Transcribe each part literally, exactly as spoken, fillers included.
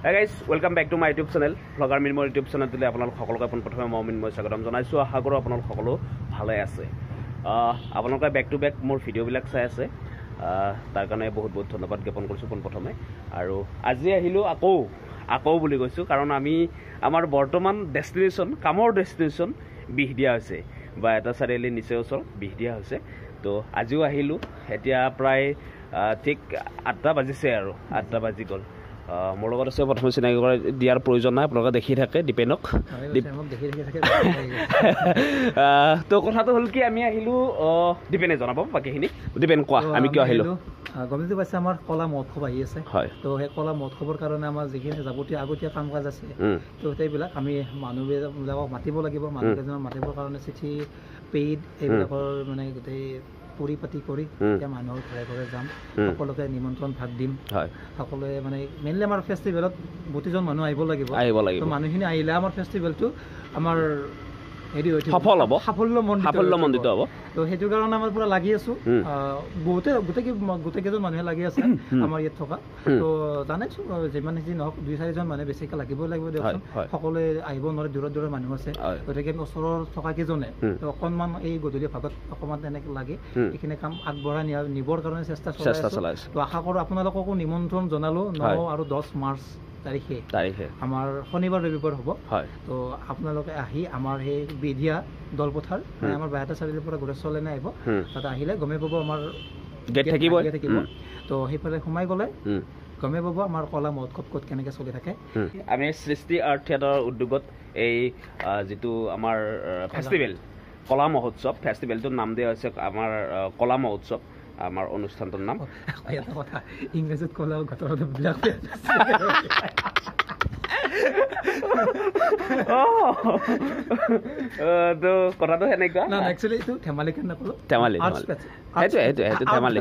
Hey guys, welcome back to my YouTube channel. Vlogger Minmor YouTube channel tile আপোনালোক সকলোকে পোন প্ৰথমে মই মিনময় স্বাগতম জনাইছো আশা কৰো আপোনালোক সকলো ভালে আছে আ আপোনালোকে ব্যাক টু ব্যাক মোৰ ভিডিও বিলাক চাই আছে আ তাৰ কাৰণে বহুত বহুত ধন্যবাদ জ্ঞাপন কৰিছো পোন প্ৰথমে আৰু আজি আহিলো আকৌ আকৌ বুলি কৈছো কাৰণ আমি আমাৰ বৰ্তমান ডেস্টিনেশন কামৰ ডেস্টিনেশন বিহদিয়া হৈছে বা এটা চাৰিআলি নিচে ওচৰ বিহদিয়া হৈছে তো আজিও আহিলো এতিয়া প্ৰায় ঠিক আঠটা বাজিছে আৰু আঠটা বাজি গল মোৰ লগত আছে প্ৰথম চিনাকি কৰা দিয়াৰ প্ৰয়োজন নাই আপোনালোকে দেখি থাকে ডিপেনক দেখি দেখি থাকে তো কথাটো হল কি আমি আহিলো ডিপেনে জনাব বাকিখিনি ডিপেন কোৱা আমি কিয় আহিলো গমতি পাইছে আমাৰ কলা মহোৎসৱ আহি আছে তো সেই কলা মহোৎসৱৰ কাৰণে আমাৰ যিখিনি যাৱতীয় আগতীয়া কাম কাজ আছে তো সেইবিলাক আমি মানুহবিলাকক মাতিব লাগিব মানুহকেইজনক মাতিবৰ কাৰণে চিঠি পেইড এইবিলাকৰ মানে গোটেই পৰিপাতি কৰি এতিয়া মানুহৰ ঘৰে ঘৰে যাম সকলোকে নিমন্ত্ৰণ ভাগ দিম সকলোৱে মানে মেইনলি আমাৰ ফেষ্টিভেলত বহুতজন মানুহ আহিব লাগিব তো মানুহখিনি আহিলে আমাৰ ফেষ্টিভেলটো আমাৰ হেৰি হৈ সফল হ'ব সাফল্যমণ্ডিত হ'ব তো সেইটো কাৰণে আমাৰ পুৰা লাগি আছো বহুতে গোটেই গোটেইকেইজন মানুহে লাগি আছে আমাৰ ইয়াত থকা তো জানাইছো যিমান যি নহওক দুই চাৰিজন মানুহে বেছিকৈ লাগিবই লাগিব দিয়কচোন সকলোৱে আহিব নোৱাৰে দূৰৰ দূৰৰ মানুহ আছে গতিকে আমি ওচৰৰ থকা কেইজনে তো অকণমান এই গধূলি ভাগত অকণমান তেনেকৈ লাগি এইখিনি কাম আগবঢ়াই নিয়া নিবৰ কাৰণে চেষ্টা চলাই আছো তো আশা কৰোঁ আপোনালোককো নিমন্ত্ৰণ জনালো ন আৰু দহ মাৰ্চ তাৰিখে তাৰিখে আমাৰ শনিবাৰ ৰবিবাৰ হ'ব তো আপোনালোকে আহি আমাৰ সেই বিধিয়া দলপথাৰ মানে আমাৰ বাইহাটা চাৰিআলিৰ পৰা গোৰেশ্বৰলৈ আহিব তাতে আহিলে গমে পাব আমাৰ গেট থাকিব থাকিব তো সেইফালে সোমাই গ'লে গমে পাব আমাৰ কলা মহোৎসৱ ক'ত কেনেকৈ চলি থাকে আমি সৃষ্টি আৰ্ট থিয়েটাৰ উদ্যোগত এই যিটো আমাৰ ফেষ্টিভেল কলা মহোৎসৱ ফেষ্টিভেলটোৰ নাম দিয়া হৈছে আমাৰ কলা মহোৎসৱ আমাৰ অনুষ্ঠানটোৰ নাম এটা কথা ইংৰাজীত কলা ঘটনাটো বিলাক তো কথাটো সেনেকুৱা না একচুৱেলি এইটো ধেমালি কেন নকলো ধেমালি সেইটো সেইটো সেইটো ধেমালি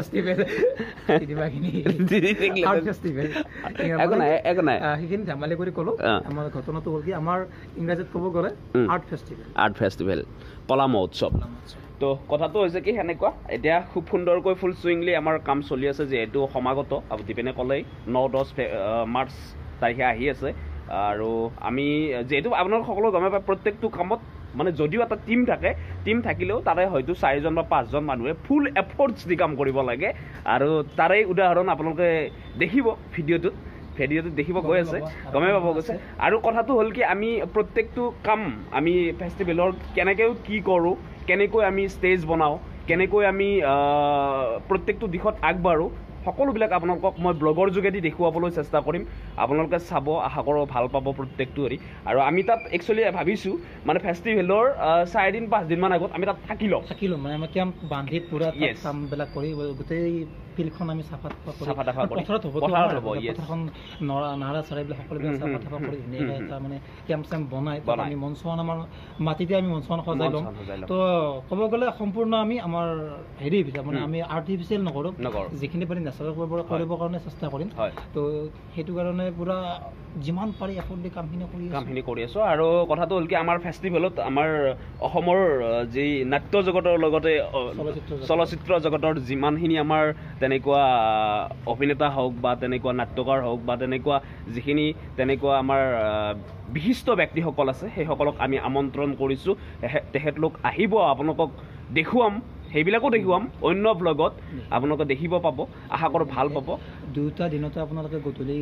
একো নাই একো নাই সেইখিনি ধেমালি কৰি ক'লো আমাৰ ঘটনাটো হ'ল কি আমাৰ ইংৰাজীত ক'ব গ'লে আৰ্ট ফেষ্টিভেল আৰ্ট ফেষ্টিভেল কলা মহোৎসৱ তো কথাটো হৈছে কি সেনেকুৱা এতিয়া খুব সুন্দৰকৈ ফুল চুইংলি আমাৰ কাম চলি আছে যিহেতু সমাগত ডিপেনে ক'লেই ন দহ মাৰ্চ তাৰিখে আহি আছে আৰু আমি যেহেতু আপোনালোক সকলো গমে পায় প্ৰত্যেকটো কামত মানে যদিও এটা টিম থাকে টিম থাকিলেও তাৰে হয়তো চাৰিজন বা পাঁচজন মানুহে ফুল এফৰ্টছ দি কাম কৰিব লাগে আৰু তাৰে উদাহৰণ আপোনালোকে দেখিব ভিডিঅ'টোত ভিডিঅ'টোত দেখিব গৈ আছে গমে পাব গৈছে আৰু কথাটো হ'ল কি আমি প্ৰত্যেকটো কাম আমি ফেষ্টিভেলৰ কেনেকৈ কি কৰোঁ কেনেকৈ আমি ষ্টেজ বনাওঁ কেনেকৈ আমি প্ৰত্যেকটো দিশত আগবাঢ়োঁ সকলোবিলাক আপোনালোকক মই ব্লগৰ যোগেদি দেখুৱাবলৈ চেষ্টা কৰিম আপোনালোকে চাব আশা কৰোঁ ভাল পাব প্ৰত্যেকটো হেৰি আৰু আমি তাত একচুৱেলি ভাবিছোঁ মানে ফেষ্টিভেলৰ চাৰিদিন পাঁচদিনমান আগত আমি তাত থাকি লওঁ থাকি লওঁ মানে আমাৰ কেম্প বান্ধি পূৰা কামবিলাক কৰি গোটেই ফিল্ডখন আমি চাফা চাফা টাফা কৰি পথাৰত হ'ব পথাৰখন নৰা নাৰা চৰাইবিলাক সকলোবিলাক চাফা টাফা কৰি ধুনীয়াকৈ এটা মানে কেম্প চেম্প বনাই আমি মঞ্চখন আমাৰ মাটিতে আমি মঞ্চখন সজাই লওঁ তো ক'ব গ'লে সম্পূৰ্ণ আমি আমাৰ হেৰি মানে আমি আৰ্টিফিচিয়েল নকৰোঁ যিখিনি পাৰি নেচাৰেল কৰিবৰ কাৰণে চেষ্টা কৰিম তো সেইটো কাৰণে পুৰা যিমান পাৰি এফৰ্ট দি কামখিনি কৰি কামখিনি কৰি আছোঁ আৰু কথাটো হ'ল কি আমাৰ ফেষ্টিভেলত আমাৰ অসমৰ যি নাট্য জগতৰ লগতে চলচ্চিত্ৰ জগতৰ যিমানখিনি আমাৰ তেনেকুৱা অভিনেতা হওক বা তেনেকুৱা নাট্যকাৰ হওক বা তেনেকুৱা যিখিনি তেনেকুৱা আমাৰ বিশিষ্ট ব্যক্তিসকল আছে সেইসকলক আমি আমন্ত্ৰণ কৰিছোঁ তেখেতলোক আহিব আপোনালোকক দেখুৱাম সেইবিলাকো দেখুৱাম অন্য ব্লগত আপোনালোকে দেখিব পাব আশা কৰোঁ ভাল পাব দুটা দিনতে আপোনালোকে গধূলি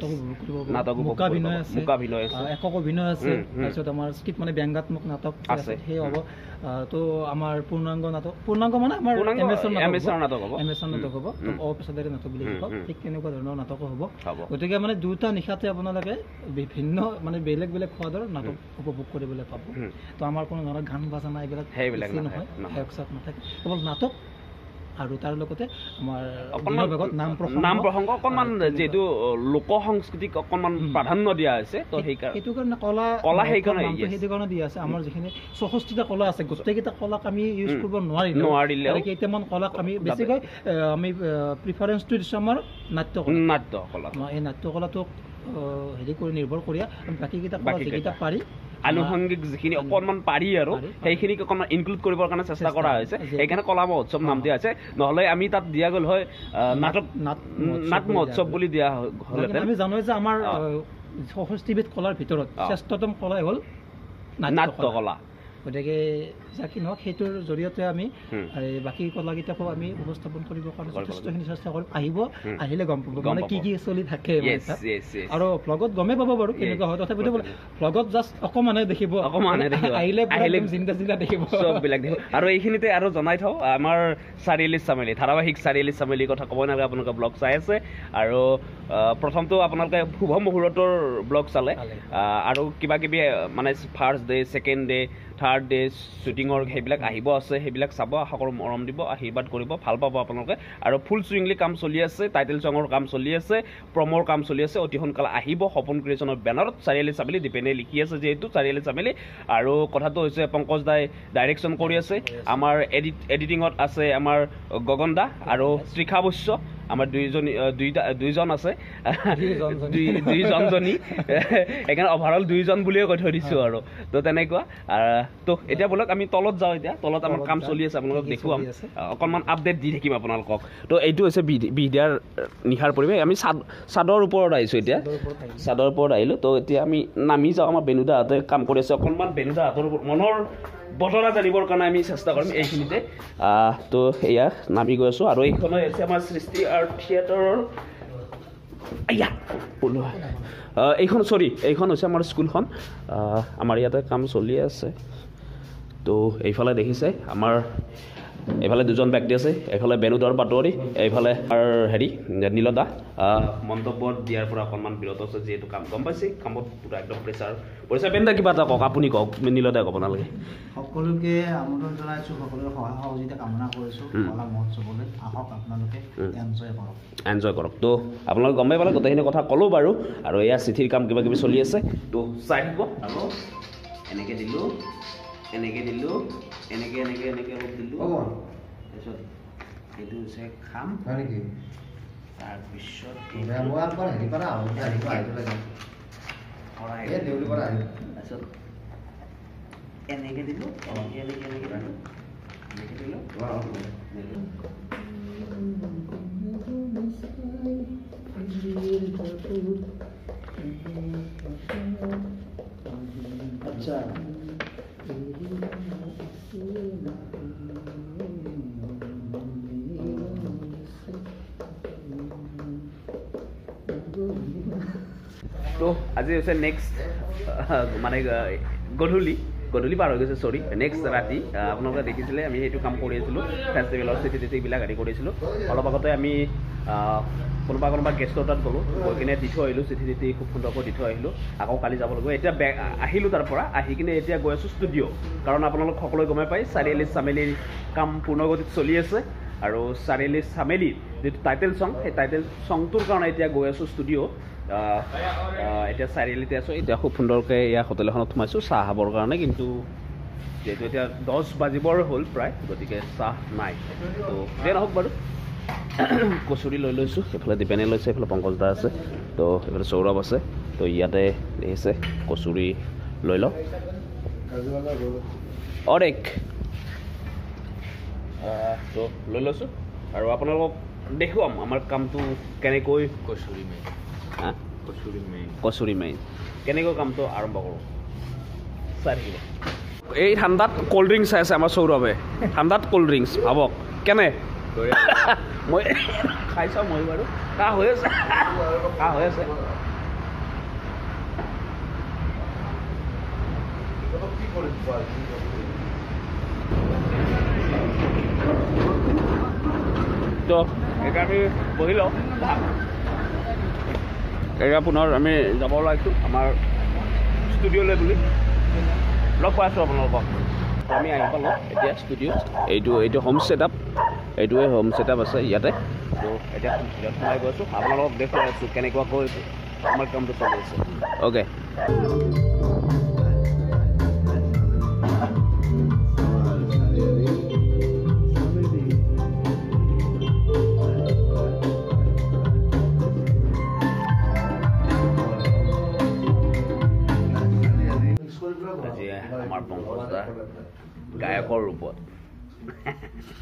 নাটক অভিনয় আছে অভিনয় আছে একক অভিনয় আছে তাৰপিছত আমাৰ স্ক্ৰিপ্ট মানে ব্যংগাত্মক নাটক আছে সেই হ'ব তো আমাৰ পূৰ্ণাংগ নাটক পূৰ্ণাংগ মানে আমাৰ এমেছৰ নাটক হ'ব এমেছৰ নাটক হ'ব তো অপেছাদাৰী নাটক বুলি কয় ঠিক তেনেকুৱা ধৰণৰ নাটকো হ'ব গতিকে মানে দুটা নিশাতে আপোনালোকে বিভিন্ন মানে বেলেগ বেলেগ সোৱাদৰ নাটক উপভোগ কৰিবলৈ পাব তো আমাৰ কোনো ধৰণৰ গান বাজানা এইবিলাক সেইবিলাক নহয় একচাত নাথাকে কেৱল নাটক আৰু তাৰ লগতে আমাৰ নাম নাম প্ৰসংগ অকণমান যিহেতু লোক সংস্কৃতিক অকণমান প্ৰাধান্য দিয়া হৈছে তো সেইকাৰণে সেইটো কাৰণে কলা কলা সেইকাৰণে সেইটো কাৰণে দিয়া আছে আমাৰ যিখিনি চৌষষ্ঠিটা কলা আছে গোটেইকেইটা কলাক আমি ইউজ কৰিব নোৱাৰিলোঁ নোৱাৰিলে কেইটামান কলাক আমি বেছিকৈ আমি প্ৰিফাৰেঞ্চটো দিছোঁ আমাৰ নাট্য নাট্য কলা এই নাট্য কলাটোক হেৰি কৰি নিৰ্ভৰ কৰি বাকীকেইটা কলা যিকেইটা পাৰি আনুষংগিক যিখিনি অকণমান পাৰি আৰু সেইখিনিক অকণমান ইনক্লুড কৰিবৰ কাৰণে চেষ্টা কৰা হৈছে সেইকাৰণে কলা মহোৎসৱ নাম দিয়া হৈছে নহ'লে আমি তাত দিয়া গ'ল হয় নাটক নাট মহোৎসৱ বুলি দিয়া হ'লহেঁতেন আমি জানো যে আমাৰ ষষ্ঠিবিধ কলাৰ ভিতৰত শ্ৰেষ্ঠতম কলাই হ'ল নাট্যকলা। গতিকে যাকে নহওক সেইটোৰ জৰিয়তে আমি বাকী কলাকেইটাকো আমি উপস্থাপন কৰিবৰ কাৰণে যথেষ্টখিনি চেষ্টা কৰিম। আহিব, আহিলে গম পাব মানে কি কি চলি থাকে। আৰু ভ্লগত গমেই পাব বাৰু কেনেকুৱা হয়, তথাপিতো ভ্লগত জাষ্ট অকণমানে দেখিব, আহিলে আহিলে চিন্তা চিন্তা দেখিব চববিলাক দেখিব। আৰু এইখিনিতে আৰু জনাই থওঁ, আমাৰ চাৰিআলি চামেলি ধাৰাবাহিক চাৰিআলি চামেলিৰ কথা ক'বই নালাগে, আপোনালোকে ব্লগ চাই আছে। আৰু প্ৰথমটো আপোনালোকে শুভ মুহূৰ্তৰ ব্লগ চালে, আৰু কিবা কিবি মানে first day, second day, third day শ্বুটিঙৰ সেইবিলাক আহিব আছে, সেইবিলাক চাব, আশা কৰোঁ মৰম দিব, আশীৰ্বাদ কৰিব, ভাল পাব আপোনালোকে। আৰু ফুল চুইংলি কাম চলি আছে, টাইটেল ছঙৰ কাম চলি আছে, প্ৰমৰ কাম চলি আছে, অতি সোনকালে আহিব সপোন ক্ৰিয়েশ্যনৰ বেনাৰত। চাৰিআলি চামেলি দীপেনে লিখি আছে যিহেতু চাৰিআলি চামেলি। আৰু কথাটো হৈছে পংকজ দাই ডাইৰেকশ্যন কৰি আছে, আমাৰ এডিট এডিটিঙত আছে আমাৰ গগন দা আৰু ত্ৰিখা বৈশ্য, আমাৰ দুইজনী দুইটা দুইজন আছে, দুইজনজনী, সেইকাৰণে অভাৰঅল দুইজন বুলিয়ে কৈ থৈ দিছোঁ আৰু। তো তেনেকুৱা। তো এতিয়া বলক আমি তলত যাওঁ। এতিয়া তলত আমাৰ কাম চলি আছে, আপোনালোকক দেখুৱাম, অকণমান আপডেট দি থাকিম আপোনালোকক। তো এইটো হৈছে বিহদিয়াৰ নিশাৰ পৰিৱেশ। আমি চাদ চাদৰ ওপৰত আহিছোঁ, এতিয়া চাদৰ ওপৰত আহিলোঁ। তো এতিয়া আমি নামি যাওঁ। আমাৰ বেনুদাহঁতে কাম কৰি আছে, অকণমান বেনুদাহঁতৰ মনৰ বতৰা জানিবৰ কাৰণে আমি চেষ্টা কৰিম এইখিনিতে। তো এয়া নামি গৈ আছোঁ। আৰু এইখনে হৈছে আমাৰ সৃষ্টি আৰ্ট থিয়েটাৰৰ, এইখন চৰি এইখন হৈছে আমাৰ স্কুলখন। আমাৰ ইয়াতে কাম চলি আছে। তো এইফালে দেখিছে আমাৰ এইফালে দুজন ব্যক্তি আছে, এইফালে বেনুদাৰ পাটোৱাৰী, এইফালে আমাৰ হেৰি নীলদা মন্তব্যত দিয়াৰ পৰা অকণমান বিৰত আছে, যিহেতু কাম গম পাইছে, কামত পূৰা একদম প্ৰেছাৰ পৰিছে। বেনুদা কিবা এটা কওক, আপুনি কওক, নীলদাই ক'ব নালাগে। সকলোকে আমন্ত্ৰণ জনাইছোঁ, সকলোৰে সহায় সহযোগিতা কামনা কৰিছোঁ কলা মহোৎসৱলৈ। আহক আপোনালোকে এনজয় কৰক এনজয় কৰক। তো আপোনালোকে গমেই পালে, গোটেইখিনি কথা ক'লোঁ বাৰু। আৰু এয়া চিঠিৰ কাম কিবা কিবি চলি আছে, তো চাই থাকিব। আৰু এনেকৈ দিলোঁ, এনেকৈ দিলোঁ, এনেকৈ এনেকৈ এনেকৈ অলপ দিলোঁ। তাৰপিছত এইটো হৈছে খাম, তাৰপিছত তাৰপিছত এনেকৈ দিলোঁ, এনেকৈ এনেকৈ এনেকৈ দিলোঁ, এনেকৈ দিলোঁ। আচ্ছা, তো আজি হৈছে নেক্সট মানে গধূলি গধূলি পাৰ হৈ গৈছে, চৰি নেক্সট ৰাতি। আপোনালোকে দেখিছিলে আমি সেইটো কাম কৰি আছিলোঁ, ফেষ্টিভেলৰ চিঠি চিঠিবিলাক আদি কৰিছিলোঁ। অলপ আগতে আমি কোনোবা কোনোবা গেষ্টৰ তাত গ'লোঁ, গৈ কিনে দি থৈ আহিলোঁ, চিঠি চিঠি খুব সুন্দৰকৈ দি থৈ আহিলোঁ। আকৌ কালি যাব লাগিব। এতিয়া বে আহিলোঁ তাৰ পৰা, আহি কিনে এতিয়া গৈ আছোঁ ষ্টুডিঅ'। কাৰণ আপোনালোক সকলোৱে গমেই পায় চাৰিআলি চামেলিৰ কাম পূৰ্ণগতিত চলি আছে। আৰু চাৰিআলি চামেলি যিটো টাইটেল ছং, সেই টাইটেল ছংটোৰ কাৰণে এতিয়া গৈ আছোঁ ষ্টুডিঅ'। এতিয়া চাৰিআলিতে আছোঁ। এতিয়া খুব সুন্দৰকৈ এয়া হোটেল এখনত সোমাইছোঁ চাহ খাবৰ কাৰণে, কিন্তু যিহেতু এতিয়া দহ বাজিবৰ হ'ল প্ৰায়, গতিকে চাহ নাই। তো দিয়া নহওক বাৰু। কচুৰি লৈ লৈছোঁ, এইফালে দীপেনে লৈছে, এইফালে পংকজ দা আছে, তো এইফালে সৌৰভ আছে। তো ইয়াতে দেখিছে কচুৰি লৈ লওঁ। অৰেক তো লৈ লৈছোঁ। আৰু আপোনালোকক দেখুৱাম আমাৰ কামটো কেনেকৈ কচুৰি মেইন হা কচুৰি মেইন কচুৰি মেইন কেনেকৈ কামটো আৰম্ভ কৰোঁ চাই থাকিব। এই ঠাণ্ডাত ক'ল্ড ড্ৰিংকছ চাই আছে আমাৰ সৌৰভে, ঠাণ্ডাত ক'ল্ড ড্ৰিংকছ ভাবক কেনে। মই খাই চাওঁ মই বাৰু, কাহ হৈ আছে কাহ হৈ আছে তো সেইকাৰণে বহি লওঁ। এতিয়া পুনৰ আমি যাব ওলাইছোঁ আমাৰ ষ্টুডিঅ'লৈ বুলি। লগ পাই আছোঁ আপোনালোকক। আমি আহি পালোঁ এতিয়া ষ্টুডিঅ'। এইটো এইটো হোম ছেটআপ, এইটোৱে হোম ছেটআপ আছে ইয়াতে। তো এতিয়া ভিতৰত সোমাই গৈ আছোঁ, আপোনালোকক দেখুৱাই আছোঁ কেনেকুৱাকৈ আমাৰ কামটো চলি আছে। অ'কে। আজি আমাৰ পংকজ দা গায়কৰ ৰূপত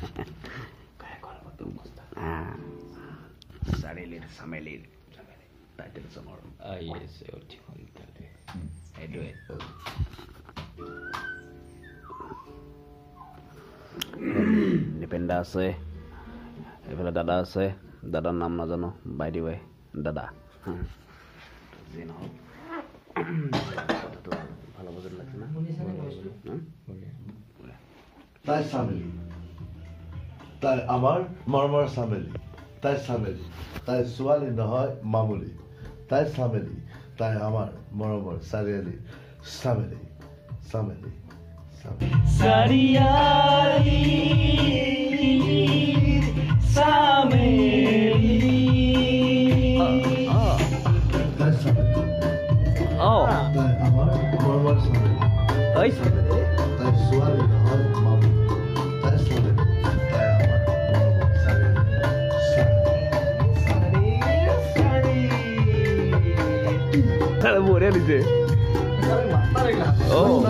চাৰিআলিৰ চামেলিৰ টাইটেল চঙৰ আহি আছে অতি সোনকালে সেইটোৱে দীপেন দা আছে এইফালে দাদা আছে দাদাৰ নাম নাজানো বাই দি বাই দাদা যি নহওক ভাল হ'ব যেন লাগিছে না তাই চামেলি তাই আমাৰ মৰমৰ চামেলি তাই চামেলি তাই ছোৱালী নহয় মামুলি তাই চামেলি তাই আমাৰ মৰমৰ চাৰিআলি চামেলি চামেলি চাৰিআলি চামেলি তাই চামেলি অঁ তাই আমাৰ মৰমৰ চামেলি ঐ তাই ছোৱালী নহয় মামুলি তাই চামেলি তাই আমাৰ মৰমৰ চাৰিআলি চামেলি বঢ়িয়া দিছে অঁ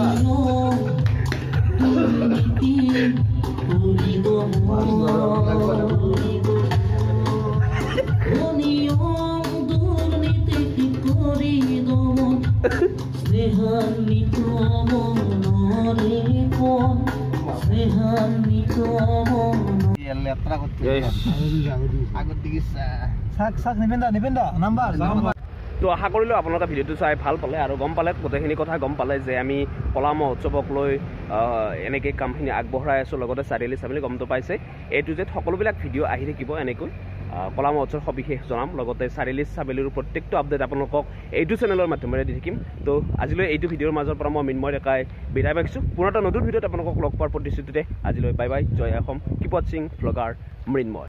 লেত্ৰা করতে আগত দিগিছা শাক শাক নিবেন দা নিবেন দা নাম্বার তো আশা কৰিলোঁ আপোনালোকে ভিডিঅ'টো চাই ভাল পালে আৰু গম পালে গোটেইখিনি কথা গম পালে যে আমি কলা মহোৎসৱক লৈ এনেকৈ কামখিনি আগবঢ়াই আছোঁ লগতে চাৰিআলি চাৰিআলি গমটো পাইছে এ টু জেড সকলোবিলাক ভিডিঅ' আহি থাকিব এনেকৈ কলা মহোৎসৱ সবিশেষ জনাম লগতে চাৰিআলি চাৰিআলিৰ প্ৰত্যেকটো আপডেট আপোনালোকক এইটো চেনেলৰ মাধ্যমেৰে দি থাকিম তো আজিলৈ এইটো ভিডিঅ'ৰ মাজৰ পৰা মই মৃন্ময় ডেকাই বিদায় মাগিছোঁ পুনৰ এটা নতুন ভিডিঅ'ত আপোনালোকক লগ পোৱাৰ প্ৰতিশ্ৰুতিতে আজিলৈ বাই বাই জয় অসম কিপ ৱাচিং ভ্লগাৰ মৃন্ময়।